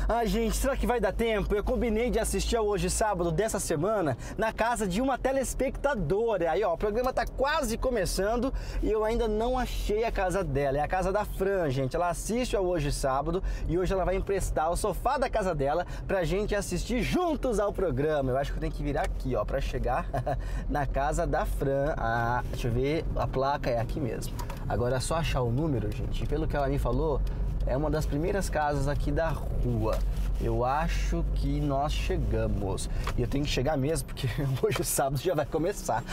Ai, gente, será que vai dar tempo? Eu combinei de assistir ao Hoje Sábado dessa semana na casa de uma telespectadora. Aí, ó, o programa tá quase começando e eu ainda não achei a casa dela. É a casa da Fran, gente. Ela assiste ao Hoje Sábado e hoje ela vai emprestar o sofá da casa dela pra gente assistir juntos ao programa. Eu acho que eu tenho que virar aqui, ó, pra chegar na casa da Fran. Ah, deixa eu ver, a placa é aqui mesmo. Agora é só achar o número, gente. Pelo que ela me falou, é uma das primeiras casas aqui da rua. Eu acho que nós chegamos. E eu tenho que chegar mesmo, porque hoje o sábado já vai começar.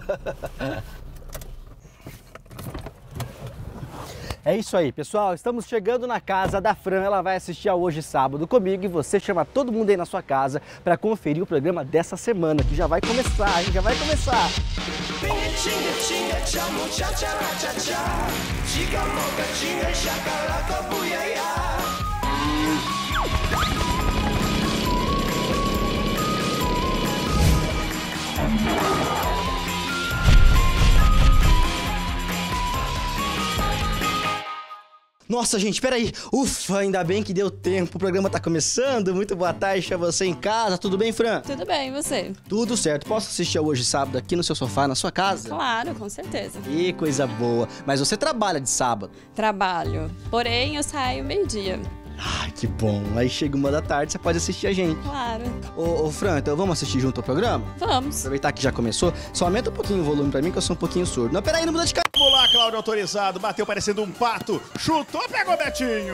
É isso aí, pessoal. Estamos chegando na casa da Fran. Ela vai assistir ao Hoje Sábado comigo e você chama todo mundo aí na sua casa para conferir o programa dessa semana, que já vai começar, hein? Já vai começar. Nossa, gente, peraí. Ufa, ainda bem que deu tempo. O programa tá começando. Muito boa tarde a você em casa. Tudo bem, Fran? Tudo bem, e você? Tudo certo. Posso assistir ao Hoje Sábado aqui no seu sofá, na sua casa? Claro, com certeza. Ih, coisa boa. Mas você trabalha de sábado? Trabalho. Porém, eu saio meio-dia. Ai, que bom. Aí chega 1 da tarde, você pode assistir a gente. Claro. Ô, Fran, então vamos assistir junto ao programa? Vamos. Aproveitar que já começou. Só aumenta um pouquinho o volume pra mim, que eu sou um pouquinho surdo. Não, peraí, não muda de cara. Vamos lá, Cláudio autorizado. Bateu parecendo um pato. Chutou, pegou Betinho.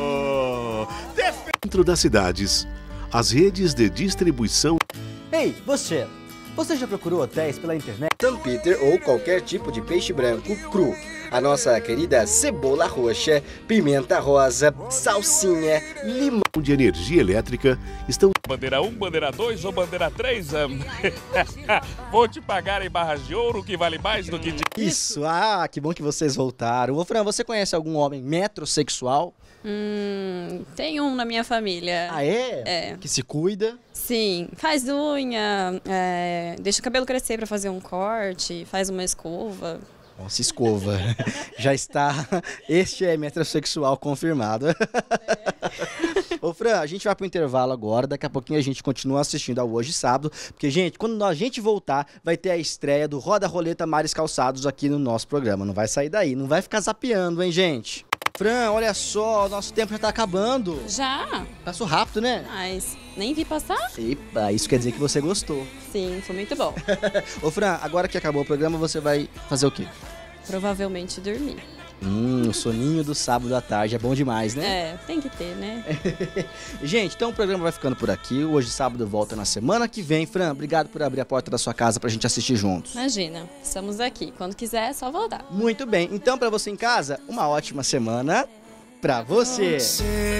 Dentro das cidades, as redes de distribuição... Ei, você! Você já procurou hotéis pela internet? São Peter ou qualquer tipo de peixe branco cru. A nossa querida cebola roxa, pimenta rosa, salsinha, limão de energia elétrica estão... Bandeira 1, bandeira 2 ou bandeira 3? Vou te pagar em barras de ouro, que vale mais do que... Isso, que bom que vocês voltaram. Ô, Fran, você conhece algum homem metrosexual? Tem um na minha família. Ah, é? É. Que se cuida? Sim, faz unha, deixa o cabelo crescer pra fazer um corte, faz uma escova. Nossa, escova. Já está. Este é metrosexual confirmado. Ô, Fran, a gente vai pro intervalo agora. Daqui a pouquinho a gente continua assistindo ao Hoje Sábado. Porque, gente, quando a gente voltar, vai ter a estreia do Roda Roleta Mares Calçados aqui no nosso programa. Não vai sair daí. Não vai ficar zapeando, hein, gente? Fran, olha só, nosso tempo já tá acabando. Já? Passou rápido, né? Mas nem vi passar? Epa, isso quer dizer que você gostou. Sim, foi muito bom. Ô, Fran, agora que acabou o programa, você vai fazer o quê? Provavelmente dormir. O soninho do sábado à tarde é bom demais, né? É, tem que ter, né? Gente, então o programa vai ficando por aqui. Hoje sábado volta na semana que vem. Fran, obrigado por abrir a porta da sua casa pra gente assistir juntos. Imagina, estamos aqui. Quando quiser, é só voltar. Muito bem. Então, pra você em casa, uma ótima semana pra você.